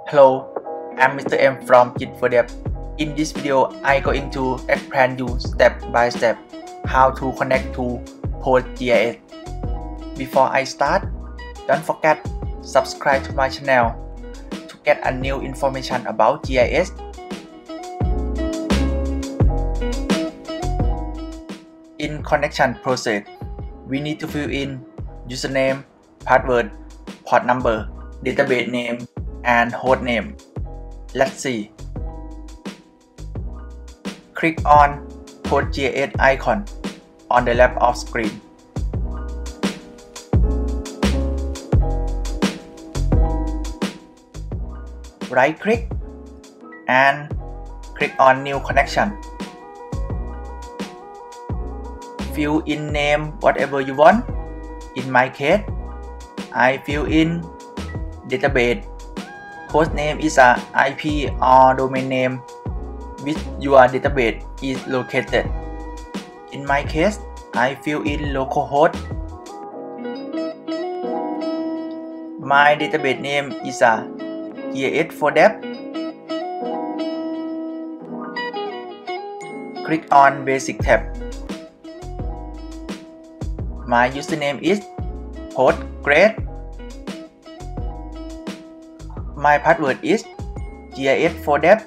Hello, I'm Mr. M from GIS4Dev. In this video, I'm going to explain you step by step how to connect to PostGIS. Before I start, don't forget subscribe to my channel to get a new information about GIS. In connection process, we need to fill in username, password, port number, database name, and host name. Let's see. Click on PostGIS icon on the left of screen. Right click and click on New Connection. Fill in name whatever you want. In my case, I fill in database. Host name is a IP or domain name which your database is located. In my case, I fill in localhost. My database name is a GIS4Dev. Click on Basic tab. My username is Postgres. My password is GIS4Dev.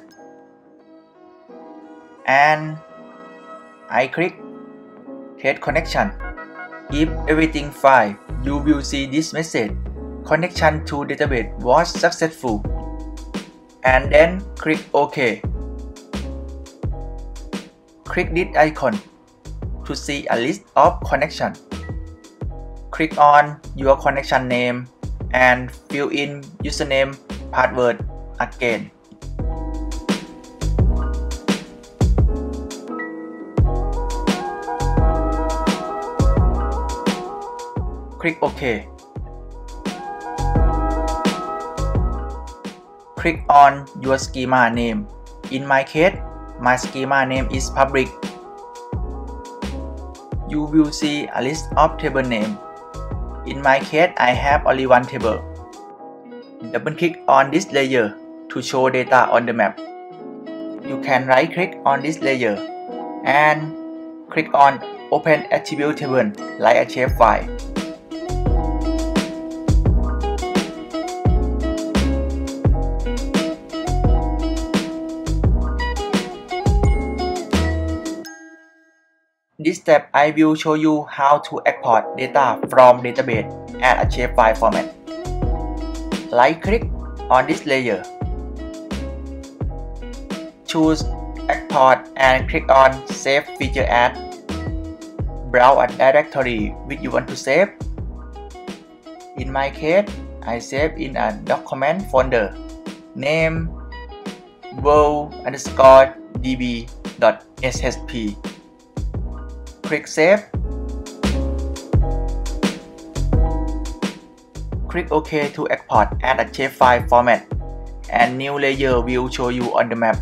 And I click Test Connection. If everything fine, you will see this message. Connection to database was successful. And then click OK. Click this icon to see a list of connections. Click on your connection name and fill in username, password again. Click OK. Click on your schema name. In my case, my schema name is public. You will see a list of table names. In my case, I have only one table. Double click on this layer to show data on the map. You can right click on this layer and click on Open Attribute Table like a shapefile. This step I will show you how to export data from database as a shapefile format. Right click on this layer. Choose Export and click on Save Feature As. Browse a directory which you want to save. In my case, I save in a document folder. Name world_db.shp. Click Save. Click OK to export as a shapefile format, and new layer will show you on the map.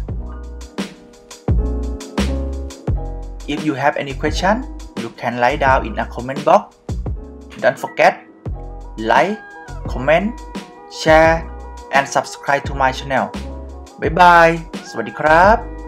If you have any question, you can write down in a comment box. Don't forget, like, comment, share, and subscribe to my channel. Bye bye. สวัสดีครับ